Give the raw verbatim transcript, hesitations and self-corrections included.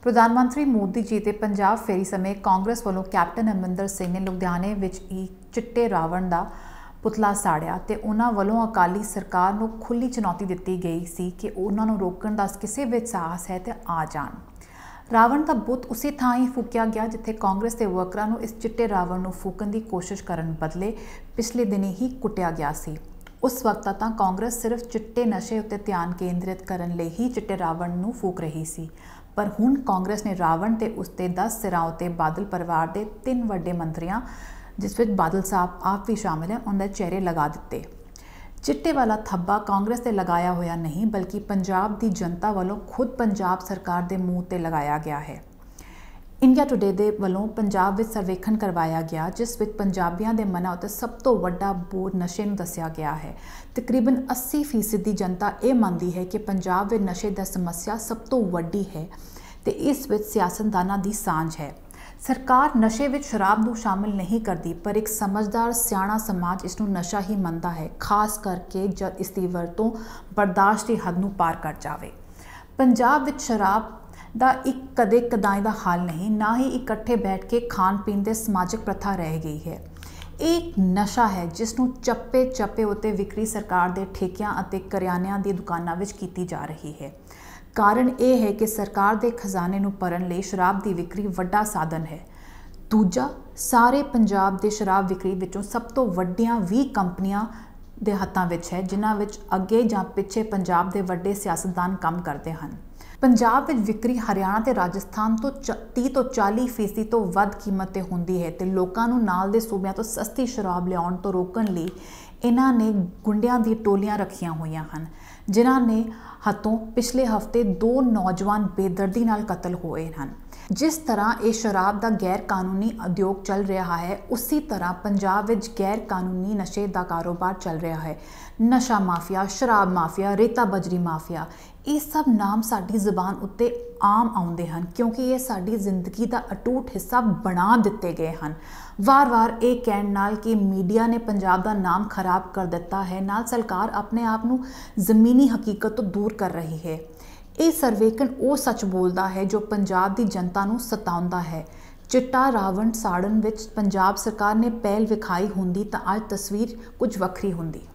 प्रधानमंत्री मोदी जी के पंजाब फेरी समय कांग्रेस वालों कैप्टन अमरिंदर सिंह ने लुधियाने विच ही चिट्टे रावण का पुतला साड़िया ते उन्हां वालों अकाली सरकार नूं खुली चुनौती दी गई सी कि उन्हां नूं रोकण दा किसी विच साहस है ते आ जाण। रावण का बुत उसी थां ही फूकिया गया जिथे कांग्रेस के वर्करां नूं इस चिट्टे रावण नूं फूकण की कोशिश करन बदले पिछले दिन ही कुटिया गया सी। उस वक्त तां कांग्रेस सिर्फ चिट्टे नशे उत्ते ध्यान केंद्रित करन लई ही चिट्टे रावण नूं फूक रही सी, पर हुण कांग्रेस ने रावण ते उसते दस सिरां उत्ते बादल परिवार के तीन वड्डे मंत्रियां, जिस विच बादल साहब आप भी शामिल हैं, उन्हें चेहरे लगा दिते। चिट्टे वाला थब्बा कांग्रेस ते लगाया होया नहीं बल्कि पंजाब की जनता वालों खुद पंजाब सरकार के मुँह ते लगाया गया है। इंडिया टुडे दे वालों पंजाब विच सर्वेखण करवाया गया जिस विच पंजाबियों के मनां उत्ते सब तो वड्डा बोझ नशे नूं दस्सिया गया है। तकरीबन अस्सी फीसदी जनता ये मानती है कि पंजाब विच नशे दी समस्या सब तो वड्डी है ते इस विच सियासतदानां दी सांझ है। सरकार नशे विच शराब नूं शामिल नहीं करती, पर एक समझदार सियाणा समाज इसनूं नशा ही मनता है, खास करके जब इसकी वरतों बर्दाश्त की हद नूं पार कर जाए। पंजाब विच शराब दा एक कदे कदाई दा हाल नहीं, ना ही इकट्ठे बैठ के खान पीन दे समाजिक प्रथा रह गई है। एक नशा है जिसनूं चप्पे चप्पे उत्ते विक्री सरकार दे ठेकियां अते करियानिਆਂ दी दुकानां विच कीती जा रही है। कारण यह है कि सरकार के खजाने नूं भरन लई शराब की विक्री वड्डा साधन है। दूजा, सारे पंजाब के शराब विक्री विचों सब तो वड्डियां भी कंपनियां दे हत्थां विच है, जिन्हां विच अगे जां पिछे पंजाब के वड्डे सियासतदान काम करते हैं। पंजाब विच विक्री हरियाणा ते राजस्थान तो तीस तो चालीस फीसदी तो वध कीमत ते हुंदी है ते लोकां नूं नाल दे सूबियां तो सस्ती शराब लियाउण तो रोकण लई इन्हां ने गुंडियां दी टोलियां रखियां होईयां हन, जिन्हां ने हथों पिछले हफ्ते दो नौजवान बेदर्दी नाल कतल होए हैं। जिस तरह ये शराब का गैर कानूनी उद्योग चल रहा है, उसी तरह पंजाब विच गैर कानूनी नशे का कारोबार चल रहा है। नशा माफिया, शराब माफिया, रेता बजरी माफिया, ये सब नाम साडी ज़बान उत्ते आम आउंदे हैं क्योंकि ये साडी जिंदगी का अटूट हिस्सा बना दिते गए हैं। वार वार ये कहण नाल कि मीडिया ने पंजाब का नाम खराब कर दिता है, नाल सरकार अपने आप नूं ज़मीनी हकीकत तो दूर कर रही है। ये सर्वेखण वो सच बोलता है जो पंजाब की जनता नूं सताउंदा है। चिट्टा रावण साड़न विच पंजाब सरकार ने पहल विखाई हुंदी तां अज तस्वीर कुछ वखरी हुंदी।